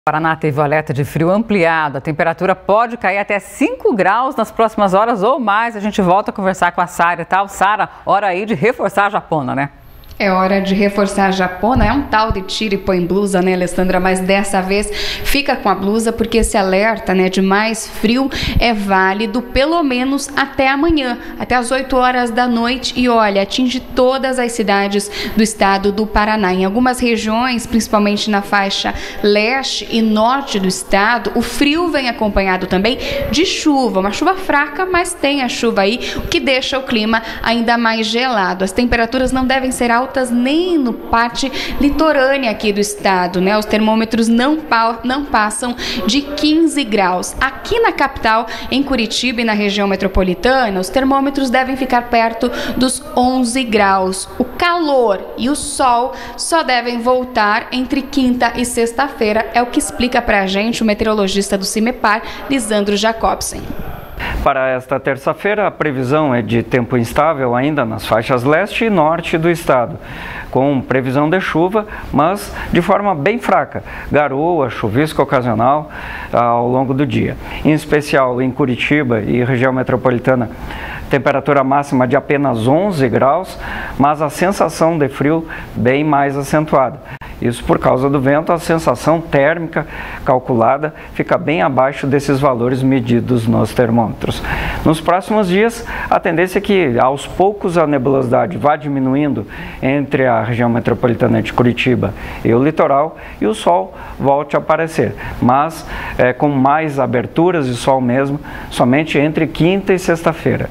Paraná teve o alerta de frio ampliado. A temperatura pode cair até 5 graus nas próximas horas ou mais. A gente volta a conversar com a Sara e tal. Sara, hora aí de reforçar a japona, né? É hora de reforçar a japona, é um tal de tira e põe blusa, né, Alessandra? Mas dessa vez fica com a blusa porque esse alerta, né, de mais frio é válido pelo menos até amanhã, até as 8 horas da noite e olha, atinge todas as cidades do estado do Paraná. Em algumas regiões, principalmente na faixa leste e norte do estado, o frio vem acompanhado também de chuva, uma chuva fraca, mas tem a chuva aí, o que deixa o clima ainda mais gelado. As temperaturas não devem ser altas nem no parte litorânea aqui do estado, né? Os termômetros não passam de 15 graus. Aqui na capital, em Curitiba e na região metropolitana, os termômetros devem ficar perto dos 11 graus. O calor e o sol só devem voltar entre quinta e sexta-feira, é o que explica pra gente o meteorologista do CIMEPAR, Lisandro Jacobsen. Para esta terça-feira, a previsão é de tempo instável ainda nas faixas leste e norte do estado, com previsão de chuva, mas de forma bem fraca, garoa, chuvisco ocasional ao longo do dia. Em especial em Curitiba e região metropolitana, temperatura máxima de apenas 11 graus, mas a sensação de frio bem mais acentuada. Isso por causa do vento, a sensação térmica calculada fica bem abaixo desses valores medidos nos termômetros. Nos próximos dias, a tendência é que aos poucos a nebulosidade vá diminuindo entre a região metropolitana de Curitiba e o litoral e o sol volte a aparecer, mas com mais aberturas de sol mesmo, somente entre quinta e sexta-feira.